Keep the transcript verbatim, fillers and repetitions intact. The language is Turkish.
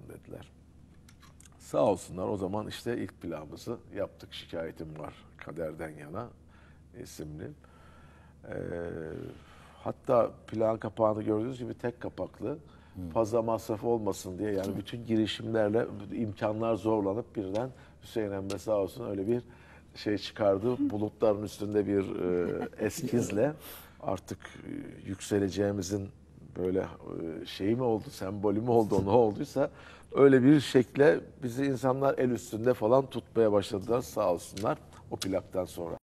dediler. Sağ olsunlar, o zaman işte ilk plağımızı yaptık. Şikayetim var Kaderden Yana isimli. Ee, hatta plağın kapağını gördüğünüz gibi tek kapaklı. Fazla masraf olmasın diye, yani bütün girişimlerle imkanlar zorlanıp birden Hüseyin Emre sağ olsun öyle bir şey çıkardı. Bulutların üstünde bir e, eskizle artık e, yükseleceğimizin böyle e, şeyi mi oldu, sembolü mü oldu, ne olduysa öyle bir şekle bizi insanlar el üstünde falan tutmaya başladılar sağ olsunlar o plaktan sonra.